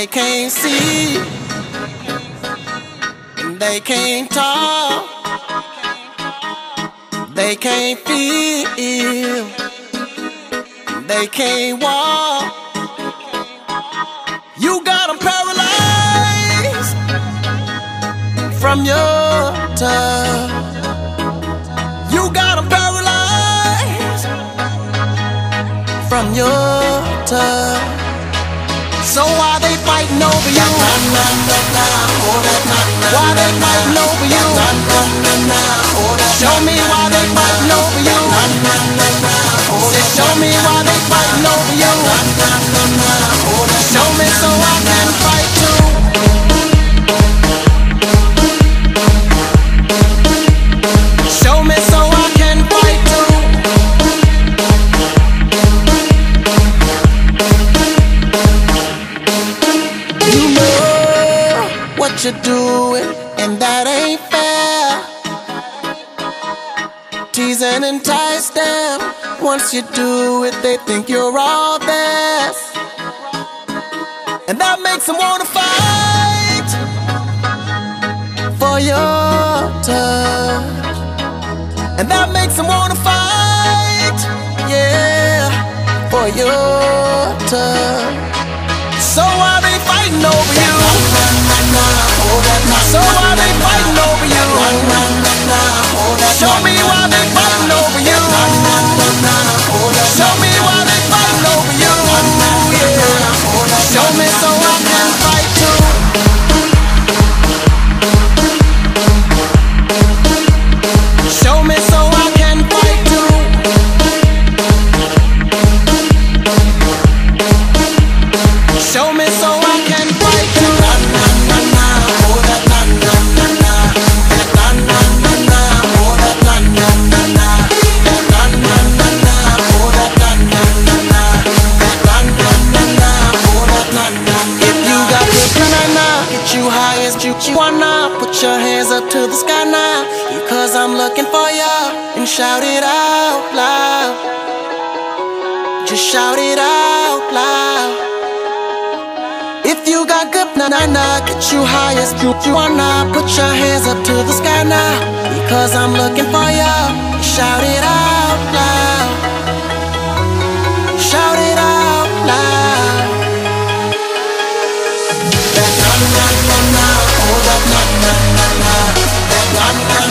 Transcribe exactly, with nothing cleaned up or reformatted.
they can't see, and they can't talk, they can't feel, they can't walk. You got them paralyzed from your touch. You got them paralyzed from your touch. So why they fighting over you? Why they fighting over you? Show me why they fighting over you. Say, show me why they fighting over you. Show me so I can fight too. Show me so I can fight too. You know what you're doing, and that ain't fair. Tease and entice them. Once you do it, they think you're all theirs, and that makes them wanna fight for your touch. And that makes them wanna fight, yeah, for your touch. So why they fighting over you? So why they fighting over you? Show me why they fighting over you. Show me why they fighting over you, yeah. Show me so I can fight too. Show me so I can fight too. Show me so I can fight too. If you got good banana, get you high as you wanna. Put your hands up to the sky now, because I'm looking for ya. And shout it out loud. Just shout it out loud. If you got good banana, get you high as you wanna. Put your hands up to the sky now, because I'm looking for ya. Shout it out loud. Shout it out loud. That na na na na, oh that na na na na, that na na.